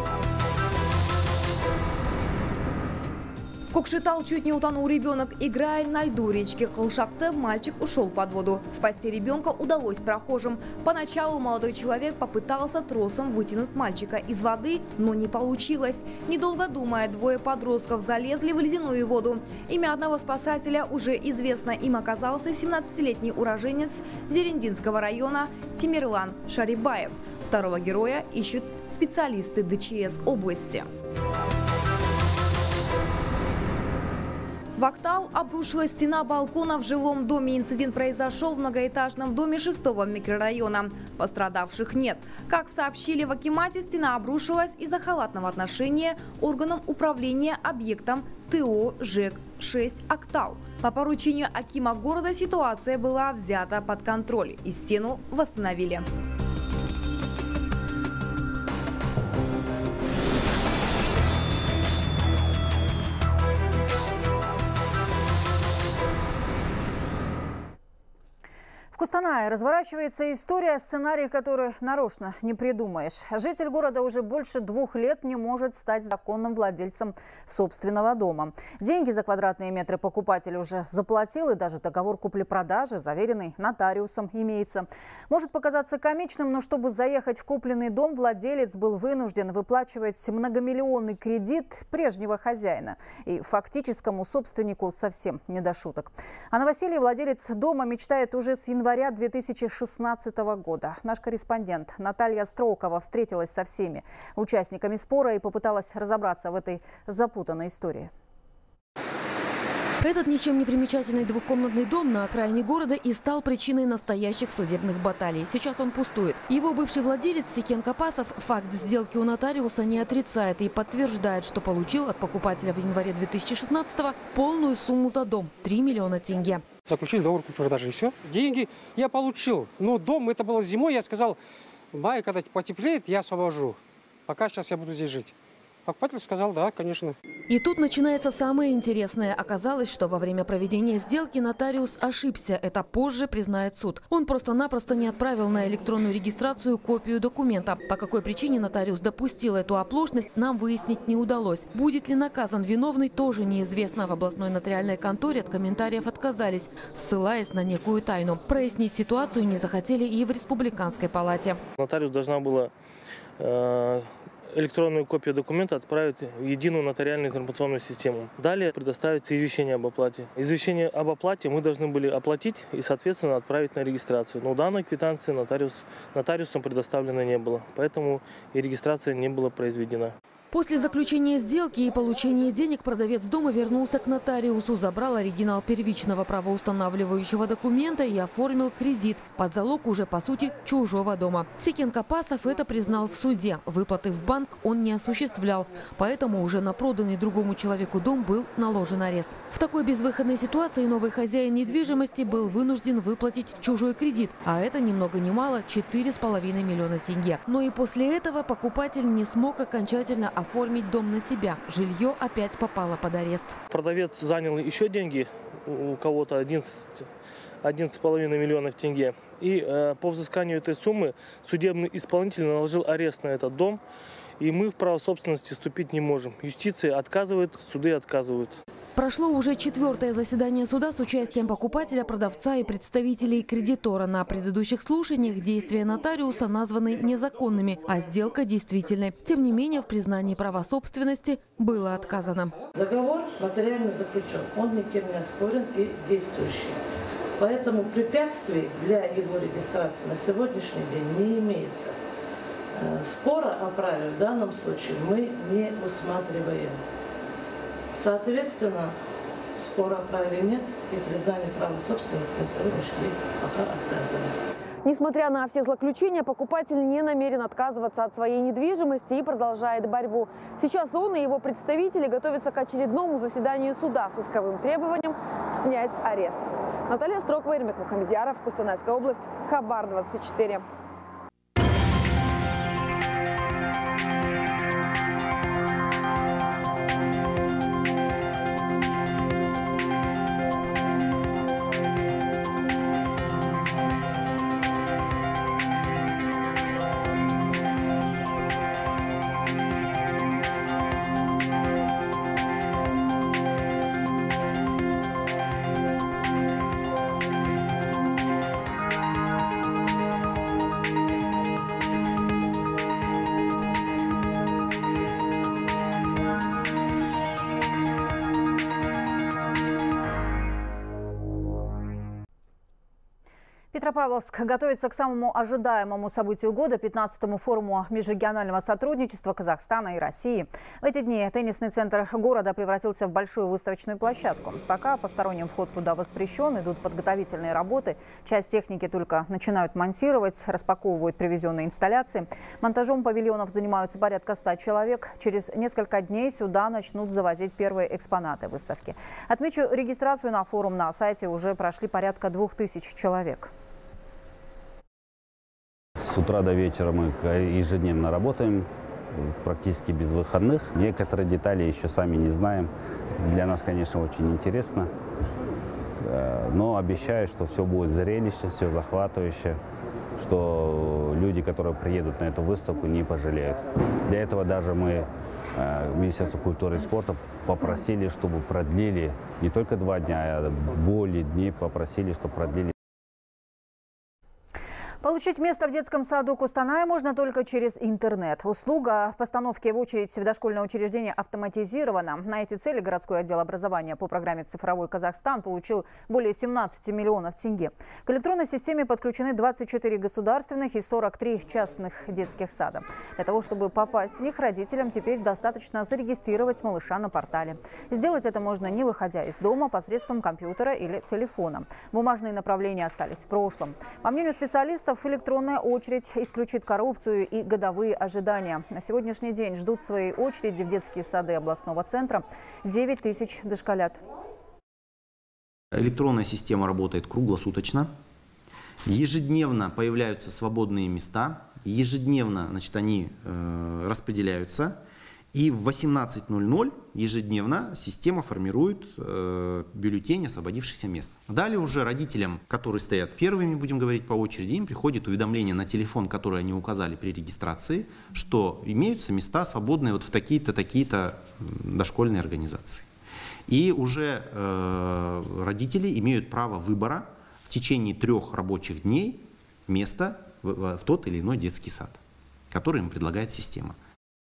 В Кокшетау чуть не утонул ребенок. Играя на льду речки Кылшакты, мальчик ушел под воду. Спасти ребенка удалось прохожим. Поначалу молодой человек попытался тросом вытянуть мальчика из воды, но не получилось. Недолго думая, двое подростков залезли в ледяную воду. Имя одного спасателя уже известно. Им оказался семнадцатилетний уроженец Зерендинского района Тимирлан Шарибаев. Второго героя ищут специалисты ДЧС области. В Актау обрушилась стена балкона в жилом доме. Инцидент произошел в многоэтажном доме шестого микрорайона. Пострадавших нет. Как сообщили в Акимате, стена обрушилась из-за халатного отношения органам управления объектом ТО ЖЭК шесть Актау. По поручению акима города ситуация была взята под контроль и стену восстановили. В Кустанае разворачивается история, сценарий, который нарочно не придумаешь. Житель города уже больше двух лет не может стать законным владельцем собственного дома. Деньги за квадратные метры покупатель уже заплатил, и даже договор купли-продажи, заверенный нотариусом, имеется. Может показаться комичным, но чтобы заехать в купленный дом, владелец был вынужден выплачивать многомиллионный кредит прежнего хозяина. И фактическому собственнику совсем не до шуток. А новоселье владелец дома мечтает уже с января две тысячи шестнадцатого года. Наш корреспондент Наталья Строукова встретилась со всеми участниками спора и попыталась разобраться в этой запутанной истории. Этот ничем не примечательный двухкомнатный дом на окраине города и стал причиной настоящих судебных баталий. Сейчас он пустует. Его бывший владелец Секен Капасов факт сделки у нотариуса не отрицает и подтверждает, что получил от покупателя в январе две тысячи шестнадцатого полную сумму за дом – три миллиона тенге. Заключили договор купли-продажи и все. Деньги я получил. Но дом, это было зимой, я сказал, в мае, когда потеплеет, я освобожу. Пока сейчас я буду здесь жить. Покупатель сказал, да, конечно. И тут начинается самое интересное. Оказалось, что во время проведения сделки нотариус ошибся. Это позже признает суд. Он просто-напросто не отправил на электронную регистрацию копию документа. По какой причине нотариус допустил эту оплошность, нам выяснить не удалось. Будет ли наказан виновный, тоже неизвестно. В областной нотариальной конторе от комментариев отказались, ссылаясь на некую тайну. Прояснить ситуацию не захотели и в Республиканской палате. Нотариус должна была э электронную копию документа отправить в единую нотариальную информационную систему. Далее предоставится извещение об оплате. Извещение об оплате мы должны были оплатить и, соответственно, отправить на регистрацию. Но данной квитанции нотариус, нотариусом предоставлено не было, поэтому и регистрация не была произведена. После заключения сделки и получения денег продавец дома вернулся к нотариусу, забрал оригинал первичного правоустанавливающего документа и оформил кредит под залог уже, по сути, чужого дома. Секен Капасов это признал в суде. Выплаты в банк он не осуществлял, поэтому уже на проданный другому человеку дом был наложен арест. В такой безвыходной ситуации новый хозяин недвижимости был вынужден выплатить чужой кредит, а это ни много ни мало четыре с половиной миллиона тенге. Но и после этого покупатель не смог окончательно оформить дом на себя. Жилье опять попало под арест. Продавец занял еще деньги у кого-то одиннадцать с половиной миллионов тенге. И э, по взысканию этой суммы судебный исполнитель наложил арест на этот дом. и мы в право собственности вступить не можем. Юстиция отказывает, суды отказывают. Прошло уже четвертое заседание суда с участием покупателя, продавца и представителей кредитора. На предыдущих слушаниях действия нотариуса названы незаконными, а сделка действительной. Тем не менее, в признании права собственности было отказано. Договор нотариально заключен, он никем не оспорен и действующий. Поэтому препятствий для его регистрации на сегодняшний день не имеется. Спора о праве в данном случае мы не усматриваем. Соответственно, спора о праве нет, и признание права собственности на сегодняшний день пока отказано. Несмотря на все злоключения, покупатель не намерен отказываться от своей недвижимости и продолжает борьбу. Сейчас он и его представители готовятся к очередному заседанию суда с исковым требованием снять арест. Наталья Строкова, Эрмик Мухамедьяров, Кустанайская область, Хабар двадцать четыре. Петропавловск готовится к самому ожидаемому событию года – пятнадцатому форуму межрегионального сотрудничества Казахстана и России. В эти дни теннисный центр города превратился в большую выставочную площадку. Пока посторонним вход туда воспрещен, идут подготовительные работы. Часть техники только начинают монтировать, распаковывают привезенные инсталляции. Монтажом павильонов занимаются порядка ста человек. Через несколько дней сюда начнут завозить первые экспонаты выставки. Отмечу, регистрацию на форум на сайте уже прошли порядка двух тысяч человек. С утра до вечера мы ежедневно работаем, практически без выходных. Некоторые детали еще сами не знаем. Для нас, конечно, очень интересно. Но обещаю, что все будет зрелище, все захватывающе, что люди, которые приедут на эту выставку, не пожалеют. Для этого даже мы, Министерство культуры и спорта, попросили, чтобы продлили не только два дня, а более дней попросили, чтобы продлили. Получить место в детском саду Кустаная можно только через интернет. Услуга постановки в очередь в дошкольное учреждение автоматизирована. На эти цели городской отдел образования по программе «Цифровой Казахстан» получил более семнадцати миллионов тенге. К электронной системе подключены двадцать четыре государственных и сорок три частных детских сада. Для того, чтобы попасть в них, родителям теперь достаточно зарегистрировать малыша на портале. Сделать это можно, не выходя из дома, посредством компьютера или телефона. Бумажные направления остались в прошлом. По мнению специалистов, электронная очередь исключит коррупцию и годовые ожидания. На сегодняшний день ждут своей очереди в детские сады областного центра девять тысяч дошколят. Электронная система работает круглосуточно. Ежедневно появляются свободные места. Ежедневно, значит, они э, распределяются. И в восемнадцать ноль ноль ежедневно система формирует э, бюллетень освободившихся мест. Далее уже родителям, которые стоят первыми, будем говорить по очереди, им приходит уведомление на телефон, который они указали при регистрации, что имеются места свободные вот в такие-то, такие-то дошкольные организации. И уже э, родители имеют право выбора в течение трех рабочих дней места в, в тот или иной детский сад, который им предлагает система.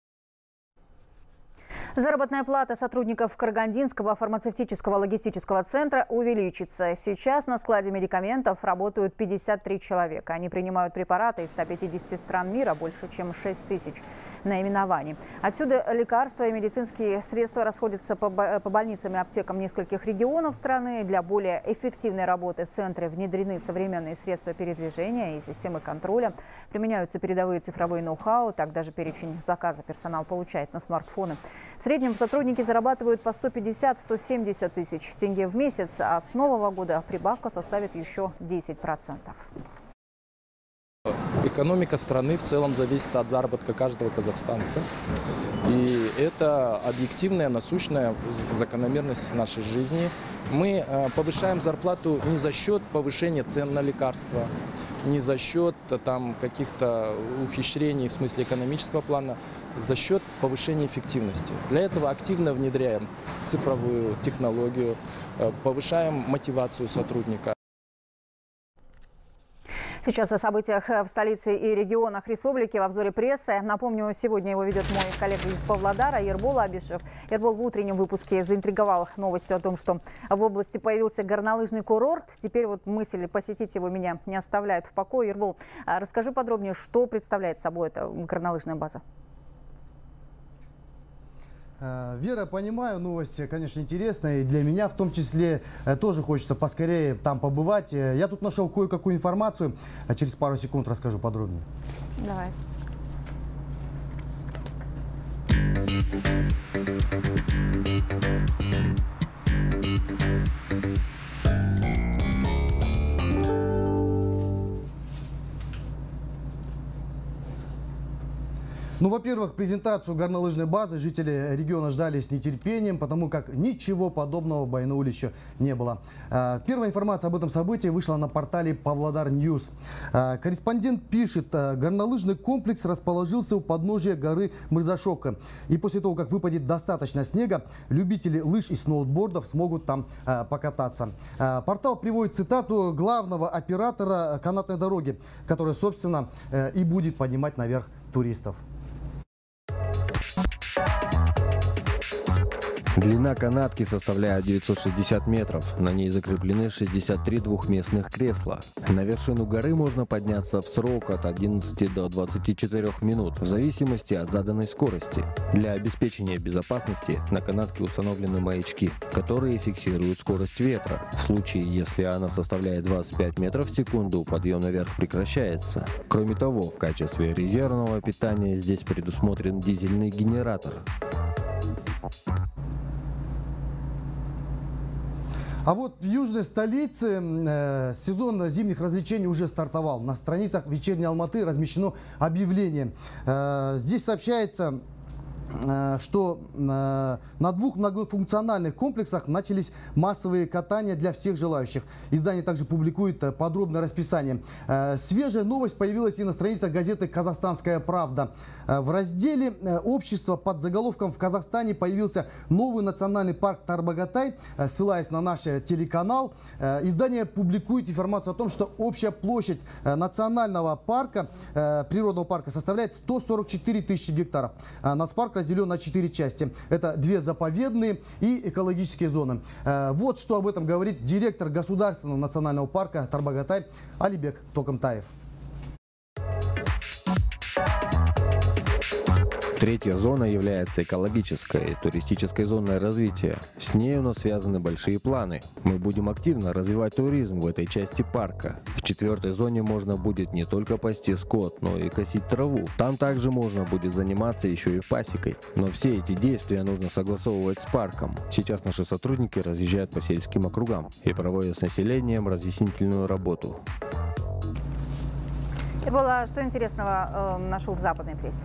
Заработная плата сотрудников Карагандинского фармацевтического логистического центра увеличится. Сейчас на складе медикаментов работают пятьдесят три человека. Они принимают препараты из ста пятидесяти стран мира, больше чем шесть тысяч наименований. Отсюда лекарства и медицинские средства расходятся по больницам и аптекам нескольких регионов страны. Для более эффективной работы в центре внедрены современные средства передвижения и системы контроля. Применяются передовые цифровые ноу-хау. Так даже перечень заказа персонал получает на смартфоны. В среднем сотрудники зарабатывают по сто пятьдесят — сто семьдесят тысяч тенге в месяц, а с нового года прибавка составит еще десять процентов. Экономика страны в целом зависит от заработка каждого казахстанца. И это объективная, насущная закономерность нашей жизни. Мы повышаем зарплату не за счет повышения цен на лекарства, не за счет там каких-то ухищрений в смысле экономического плана, за счет повышения эффективности. Для этого активно внедряем цифровую технологию, повышаем мотивацию сотрудника. Сейчас о событиях в столице и регионах республики в обзоре прессы. Напомню, сегодня его ведет мой коллега из Павлодара Ербол Абишев. Ербол в утреннем выпуске заинтриговал новостью о том, что в области появился горнолыжный курорт. Теперь вот мысль посетить его меня не оставляет в покое. Ербол, расскажи подробнее, что представляет собой эта горнолыжная база. Вера, понимаю, новость, конечно, интересная, и для меня в том числе тоже хочется поскорее там побывать. Я тут нашел кое-какую информацию, а через пару секунд расскажу подробнее. Давай. Ну, во-первых, презентацию горнолыжной базы жители региона ждали с нетерпением, потому как ничего подобного в Баянауле еще не было. Первая информация об этом событии вышла на портале Павлодар Ньюс. Корреспондент пишет, горнолыжный комплекс расположился у подножия горы Мырзашока. И после того, как выпадет достаточно снега, любители лыж и сноубордов смогут там покататься. Портал приводит цитату главного оператора канатной дороги, которая, собственно, и будет поднимать наверх туристов. Длина канатки составляет девятьсот шестьдесят метров. На ней закреплены шестьдесят три двухместных кресла. На вершину горы можно подняться в срок от одиннадцати до двадцати четырёх минут, в зависимости от заданной скорости. Для обеспечения безопасности на канатке установлены маячки, которые фиксируют скорость ветра. В случае, если она составляет двадцать пять метров в секунду, подъем наверх прекращается. Кроме того, в качестве резервного питания здесь предусмотрен дизельный генератор. А вот в южной столице э, сезон зимних развлечений уже стартовал. На страницах «Вечерней Алматы» размещено объявление. Э, здесь сообщается, э, что э, на двух многофункциональных комплексах начались массовые катания для всех желающих. Издание также публикует э, подробное расписание. Э, свежая новость появилась и на страницах газеты «Казахстанская правда». Э, в разделе э, «Общество» под заголовком «В Казахстане появился новый национальный парк Тарбагатай». Э, ссылаясь на наш телеканал, э, издание публикует информацию о том, что общая площадь э, национального парка, э, природного парка составляет сто сорок четыре тысячи гектаров. Э, нацпарк разделен на четыре части. Это две заповедные и экологические зоны. Э, вот что об этом говорит директор Государственного национального парка Тарбагатай Алибек Токамтаев. Третья зона является экологической, туристической зоной развития. С ней у нас связаны большие планы. Мы будем активно развивать туризм в этой части парка. В четвертой зоне можно будет не только пасти скот, но и косить траву. Там также можно будет заниматься еще и пасекой. Но все эти действия нужно согласовывать с парком. Сейчас наши сотрудники разъезжают по сельским округам и проводят с населением разъяснительную работу. И было что интересного э, нашел в западной прессе?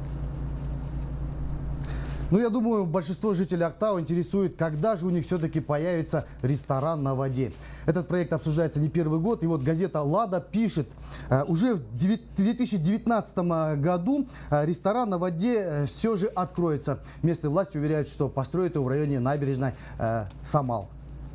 Ну, я думаю, большинство жителей Актау интересует, когда же у них все-таки появится ресторан на воде. Этот проект обсуждается не первый год. И вот газета «Лада» пишет, уже в две тысячи девятнадцатом году ресторан на воде все же откроется. Местные власти уверяют, что построят его в районе набережной э, Самал.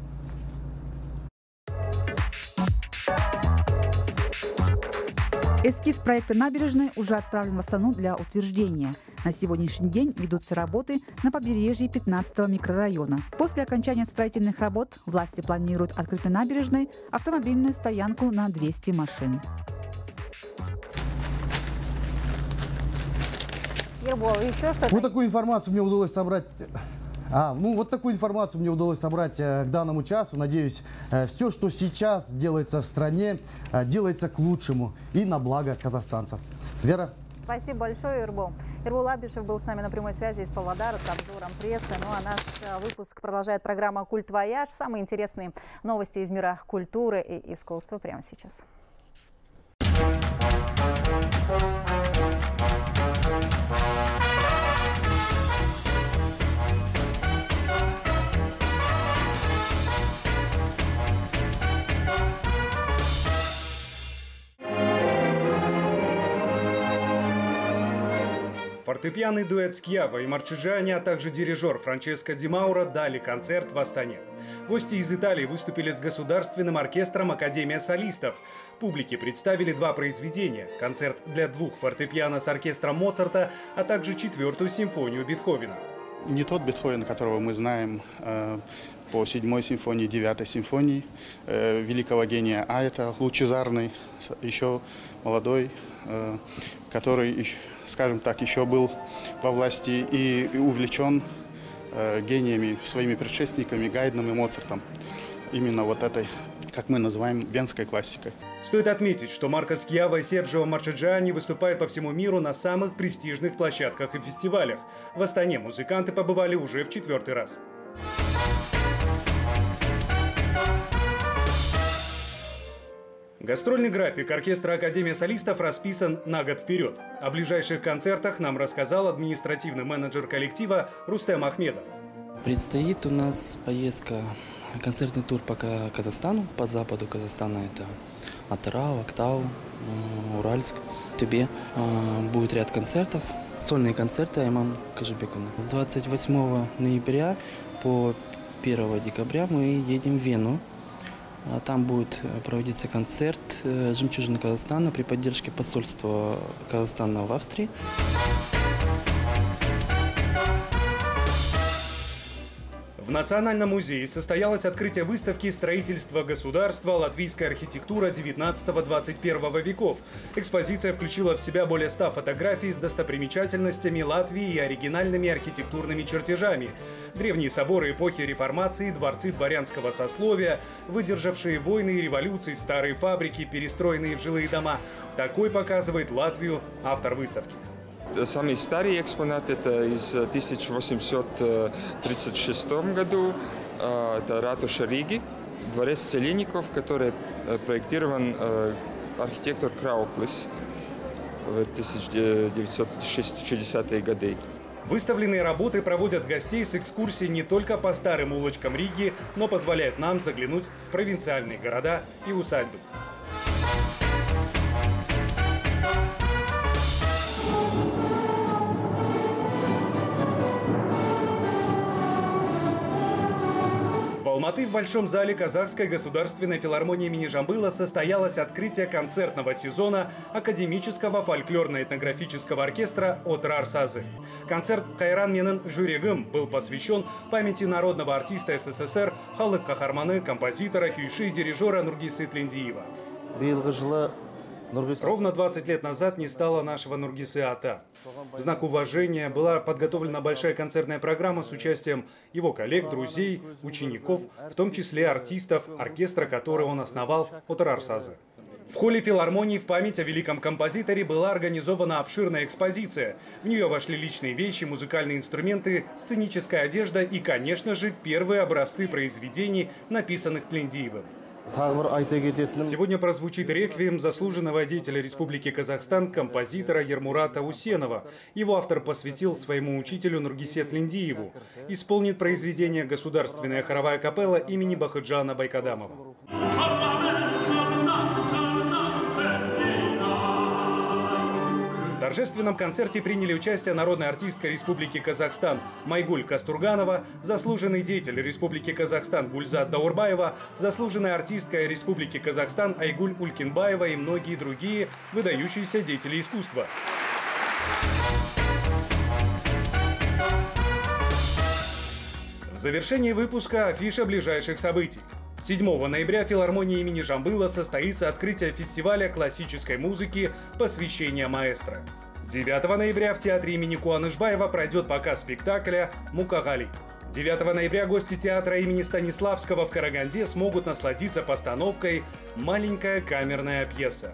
Эскиз проекта «Набережной» уже отправлен в Астану для утверждения. На сегодняшний день ведутся работы на побережье пятнадцатого микрорайона. После окончания строительных работ власти планируют открыть на набережной автомобильную стоянку на двести машин. Ербол, еще что-то? Вот такую информацию мне удалось собрать. А, ну вот такую информацию мне удалось собрать э, к данному часу. Надеюсь, э, все, что сейчас делается в стране, э, делается к лучшему и на благо казахстанцев. Вера? Спасибо большое, Ербол. Ербол Абишев был с нами на прямой связи из Павлодара с обзором прессы. Ну а наш выпуск продолжает программа «Культ Вояж». Самые интересные новости из мира культуры и искусства прямо сейчас. Фортепианный дуэт Скьява и Марчеджиани, а также дирижер Франческо Ди Мауро дали концерт в Астане. Гости из Италии выступили с государственным оркестром «Академия солистов». Публике представили два произведения – концерт для двух фортепиано с оркестром Моцарта, а также четвертую симфонию Бетховена. Не тот Бетховен, которого мы знаем э, по седьмой симфонии, девятой симфонии э, великого гения, а это лучезарный, еще молодой, э, который, скажем так, еще был во власти и, и увлечен э, гениями, своими предшественниками Гайдном и Моцартом. Именно вот этой, как мы называем, венской классикой. Стоит отметить, что Марко Скьява и Серджио Марчеджиани выступают по всему миру на самых престижных площадках и фестивалях. В Астане музыканты побывали уже в четвертый раз. Гастрольный график оркестра «Академия солистов» расписан на год вперед. О ближайших концертах нам рассказал административный менеджер коллектива Рустем Ахмедов. Предстоит у нас поездка, концертный тур по Казахстану, по западу Казахстана. Это Атырау, Актау, Уральск, Тюбе. Будет ряд концертов, сольные концерты Айман Кажибекуна. С двадцать восьмого ноября по первого декабря мы едем в Вену. Там будет проводиться концерт «Жемчужина Казахстана» при поддержке посольства Казахстана в Австрии. В Национальном музее состоялось открытие выставки «Строительство государства. Латвийская архитектура девятнадцатого-двадцать первого веков». Экспозиция включила в себя более ста фотографий с достопримечательностями Латвии и оригинальными архитектурными чертежами. Древние соборы эпохи реформации, дворцы дворянского сословия, выдержавшие войны и революции, старые фабрики, перестроенные в жилые дома. Такой показывает Латвию автор выставки. Самый старый экспонат – это из тысяча восемьсот тридцать шестого году. Это ратуша Риги, дворец Целинников, который проектирован архитектор Крауклис в тысяча девятьсот шестидесятые годы. Выставленные работы проводят гостей с экскурсией не только по старым улочкам Риги, но позволяют нам заглянуть в провинциальные города и усадьбы. В Алматы в Большом зале Казахской государственной филармонии имени Жамбыла состоялось открытие концертного сезона академического фольклорно-этнографического оркестра «Отрар Сазы». Концерт «Кайран менен жүрегім» был посвящен памяти народного артиста СССР, халық кахарманы, композитора, күйши и дирижера Нургисы Тлендиева. Ровно двадцать лет назад не стало нашего Нургисы Ата. В знак уважения была подготовлена большая концертная программа с участием его коллег, друзей, учеников, в том числе артистов, оркестра, который он основал, «Отрар Сазы». В холле филармонии в память о великом композиторе была организована обширная экспозиция. В нее вошли личные вещи, музыкальные инструменты, сценическая одежда и, конечно же, первые образцы произведений, написанных Тлендиевым. Сегодня прозвучит реквием заслуженного деятеля Республики Казахстан, композитора Ермурата Усенова. Его автор посвятил своему учителю Нургисе Тлендиеву. Исполнит произведение государственная хоровая капелла имени Бахыджана Байкадамова. В торжественном концерте приняли участие народная артистка Республики Казахстан Майгуль Кастурганова, заслуженный деятель Республики Казахстан Гульзат Даурбаева, заслуженная артистка Республики Казахстан Айгуль Улькинбаева и многие другие выдающиеся деятели искусства. В завершении выпуска афиша ближайших событий. седьмого ноября в филармонии имени Жамбыла состоится открытие фестиваля классической музыки «Посвящение маэстро». девятого ноября в театре имени Куанышбаева пройдет показ спектакля «Мукагали». девятого ноября гости театра имени Станиславского в Караганде смогут насладиться постановкой «Маленькая камерная пьеса».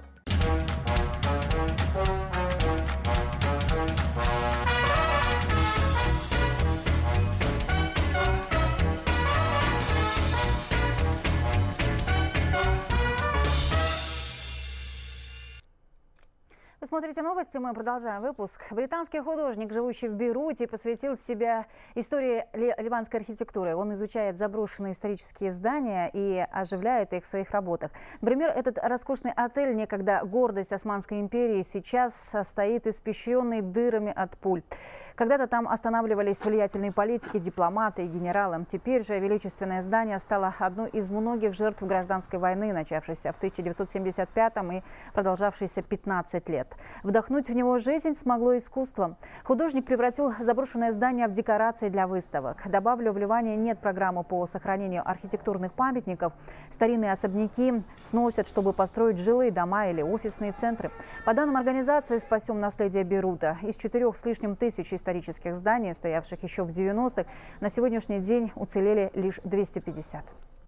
Вы смотрите новости, мы продолжаем выпуск. Британский художник, живущий в Бейруте, посвятил себя истории ливанской архитектуры. Он изучает заброшенные исторические здания и оживляет их в своих работах. Например, этот роскошный отель, некогда гордость Османской империи, сейчас стоит испещренный дырами от пуль. Когда-то там останавливались влиятельные политики, дипломаты и генералы. Теперь же величественное здание стало одной из многих жертв гражданской войны, начавшейся в тысяча девятьсот семьдесят пятом и продолжавшейся пятнадцать лет. Вдохнуть в него жизнь смогло искусство. Художник превратил заброшенное здание в декорации для выставок. Добавлю, в Ливане нет программы по сохранению архитектурных памятников. Старинные особняки сносят, чтобы построить жилые дома или офисные центры. По данным организации «Спасем наследие Бейрута», из четырех с лишним тысяч исторических зданий, стоявших еще в девяностых, на сегодняшний день уцелели лишь двести пятьдесят.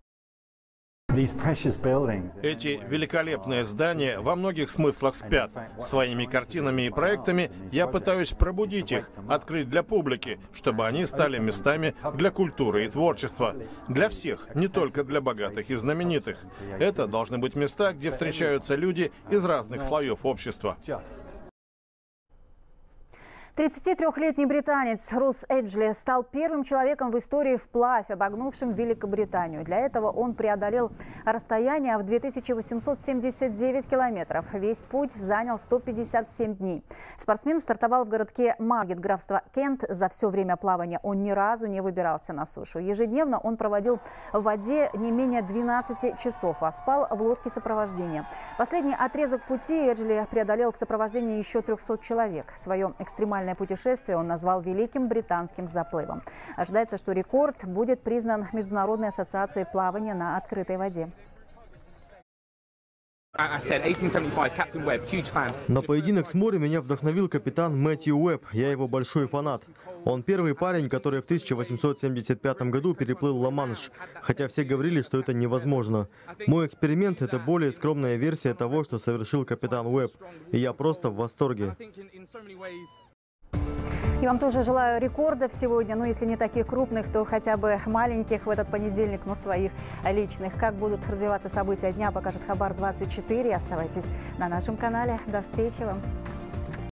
Эти великолепные здания во многих смыслах спят. Своими картинами и проектами я пытаюсь пробудить их, открыть для публики, чтобы они стали местами для культуры и творчества. Для всех, не только для богатых и знаменитых. Это должны быть места, где встречаются люди из разных слоев общества. тридцатитрёхлетний британец Росс Эджли стал первым человеком в истории вплавь обогнувшим Великобританию. Для этого он преодолел расстояние в две тысячи восемьсот семьдесят девять километров. Весь путь занял сто пятьдесят семь дней. Спортсмен стартовал в городке Маргет, графства Кент. За все время плавания он ни разу не выбирался на сушу. Ежедневно он проводил в воде не менее двенадцати часов, а спал в лодке сопровождения. Последний отрезок пути Эджли преодолел в сопровождении еще трёхсот человек. Свое экстремальное путешествие он назвал Великим британским заплывом. Ожидается, что рекорд будет признан Международной ассоциацией плавания на открытой воде. На поединок с морем меня вдохновил капитан Мэтью Уэбб. Я его большой фанат. Он первый парень, который в тысяча восемьсот семьдесят пятом году переплыл Ла-Манш, хотя все говорили, что это невозможно. Мой эксперимент – это более скромная версия того, что совершил капитан Уэбб, и я просто в восторге. И вам тоже желаю рекордов сегодня, ну если не таких крупных, то хотя бы маленьких в этот понедельник, но своих личных. Как будут развиваться события дня, покажет Хабар двадцать четыре. Оставайтесь на нашем канале. До встречи вам.